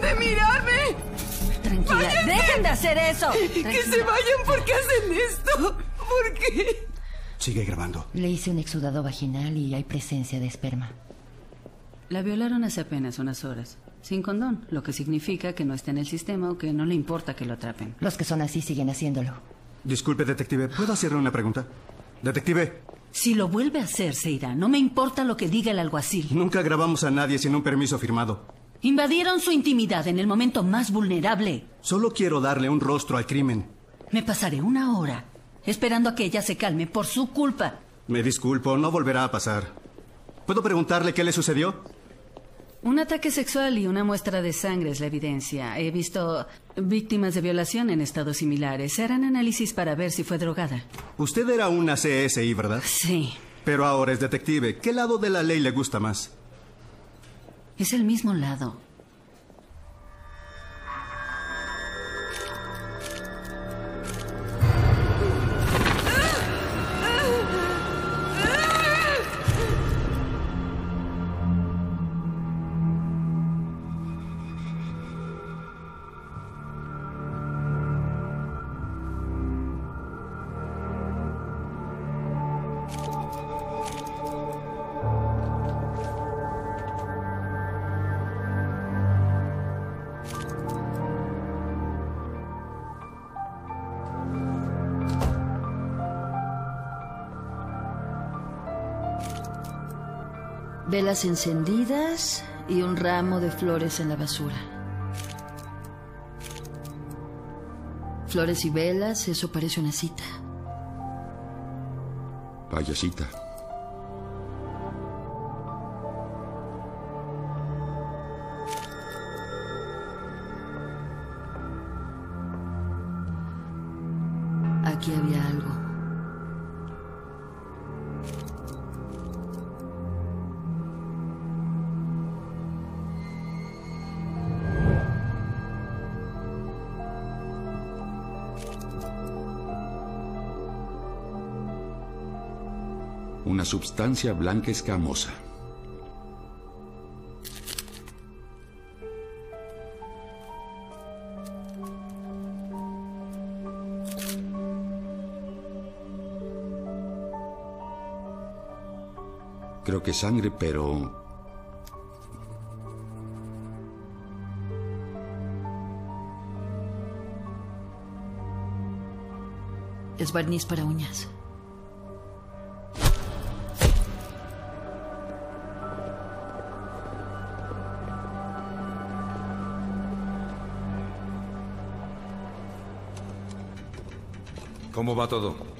de mirarme! Tranquila, ¡Váyanse! ¡Dejen de hacer eso! ¡Que se vayan! ¿Por qué hacen esto? ¿Por qué? Sigue grabando. Le hice un exudado vaginal y hay presencia de esperma. La violaron hace apenas unas horas, sin condón, lo que significa que no está en el sistema o que no le importa que lo atrapen. Los que son así siguen haciéndolo. Disculpe, detective, ¿puedo hacerle una pregunta? Detective, Si lo vuelve a hacer, se irá. No me importa lo que diga el alguacil. nunca grabamos a nadie sin un permiso firmado. Invadieron su intimidad en el momento más vulnerable. Solo quiero darle un rostro al crimen. Me pasaré una hora esperando a que ella se calme por su culpa. Me disculpo, no volverá a pasar. ¿Puedo preguntarle qué le sucedió? Un ataque sexual y una muestra de sangre es la evidencia. He visto víctimas de violación en estados similares. Se harán análisis para ver si fue drogada. Usted era una CSI, ¿verdad? Sí. Pero ahora es detective. ¿Qué lado de la ley le gusta más? Es el mismo lado. Velas encendidas y un ramo de flores en la basura. Flores y velas, eso parece una cita. Vaya cita. Aquí había algo. Una sustancia blanca escamosa. Creo que sangre, pero... Es barniz para uñas. ¿Cómo va todo?